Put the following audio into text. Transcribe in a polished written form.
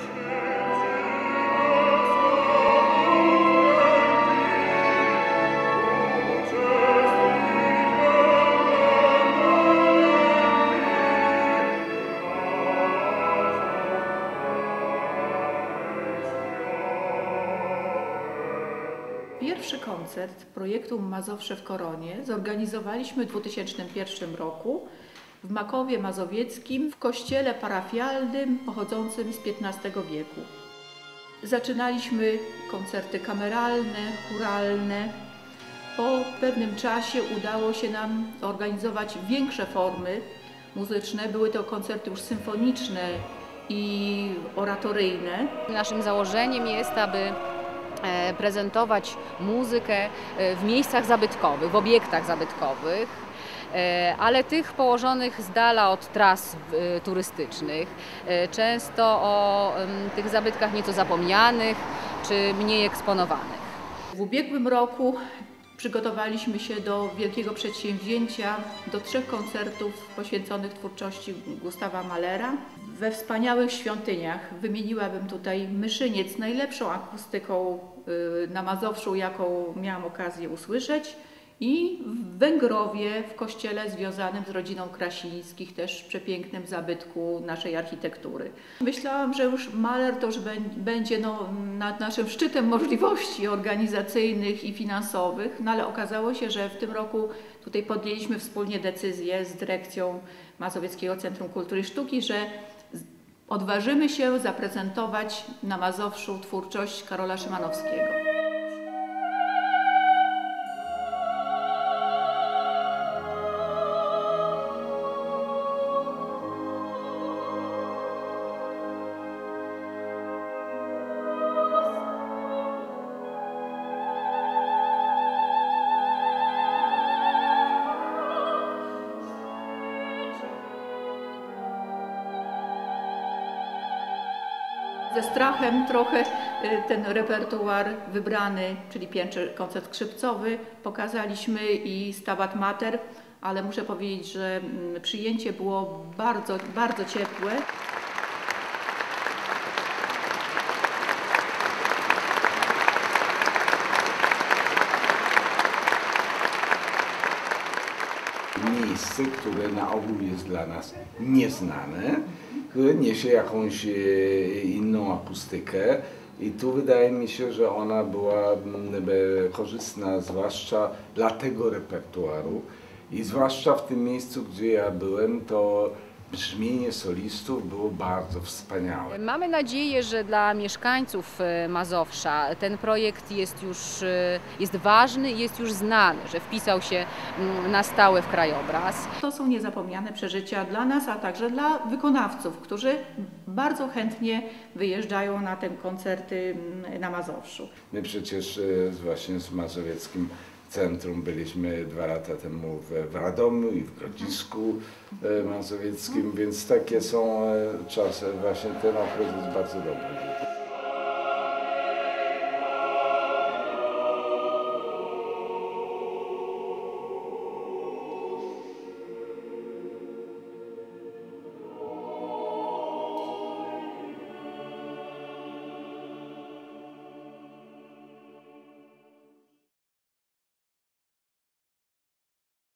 Pierwszy koncert projektu Mazowsze w Koronie zorganizowaliśmy w 2001 roku w Makowie Mazowieckim w kościele parafialnym pochodzącym z XV wieku. Zaczynaliśmy koncerty kameralne, chóralne. Po pewnym czasie udało się nam zorganizować większe formy muzyczne. Były to koncerty już symfoniczne i oratoryjne. Naszym założeniem jest, aby prezentować muzykę w miejscach zabytkowych, w obiektach zabytkowych, ale tych położonych z dala od tras turystycznych, często o tych zabytkach nieco zapomnianych czy mniej eksponowanych. W ubiegłym roku przygotowaliśmy się do wielkiego przedsięwzięcia, do 3 koncertów poświęconych twórczości Gustawa Mahlera. We wspaniałych świątyniach wymieniłabym tutaj Myszyniec, najlepszą akustyką na Mazowszu, jaką miałam okazję usłyszeć, i w Węgrowie, w kościele związanym z rodziną Krasińskich, też przepięknym zabytku naszej architektury. Myślałam, że już Mahler to już będzie nad naszym szczytem możliwości organizacyjnych i finansowych, no ale okazało się, że w tym roku tutaj podjęliśmy wspólnie decyzję z dyrekcją Mazowieckiego Centrum Kultury i Sztuki, że odważymy się zaprezentować na Mazowszu twórczość Karola Szymanowskiego. Ze strachem trochę ten repertuar wybrany, czyli pierwszy koncert skrzypcowy, pokazaliśmy i Stabat Mater, ale muszę powiedzieć, że przyjęcie było bardzo, bardzo ciepłe. Miejsce, które na ogół jest dla nas nieznane, które niesie jakąś inną akustykę i tu wydaje mi się, że ona była korzystna zwłaszcza dla tego repertuaru i zwłaszcza w tym miejscu, gdzie ja byłem, to brzmienie solistów było bardzo wspaniałe. Mamy nadzieję, że dla mieszkańców Mazowsza ten projekt jest ważny i jest już znany, że wpisał się na stałe w krajobraz. To są niezapomniane przeżycia dla nas, a także dla wykonawców, którzy bardzo chętnie wyjeżdżają na te koncerty na Mazowszu. My przecież właśnie z Mazowieckim Centrum byliśmy 2 lata temu w Radomiu i w Grodzisku Mazowieckim, więc takie są czasy, właśnie ten okres jest bardzo dobry.